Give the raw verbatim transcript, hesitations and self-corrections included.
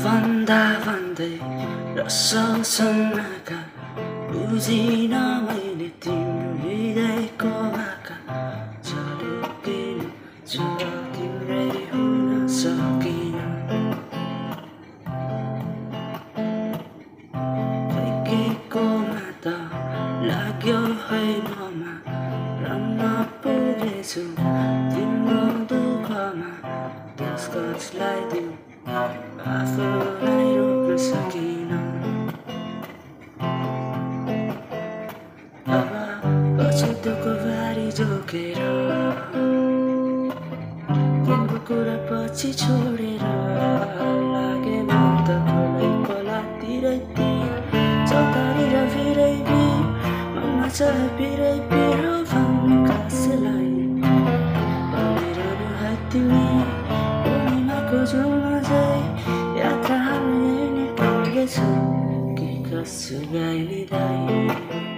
भन्दा भन्दै रससँग बुझिन मैले तिम्रो हृदयको भाका झलकिन छ तिम्रै हुन सकिन फैकेकोमा त लाग्यो है ममा रम्न पुगेछु तिम्रो दुःखमा त्यस कसलाई दिउँ आफूलाई रोक्न सकिन अब पछुतोको भारी जोकेर तिम्रो कुरा पछि छोडेर लागे म त खोलै खोलातिरै तिर चौतारी र भिरै भिर मनमा छ भिरै भिर भन्ने कसलाई भनिरहनु है तिमी पूर्णिमाको जुनमा झै यात्रा हामी पुगेछौँ के कसो गाइदिँदै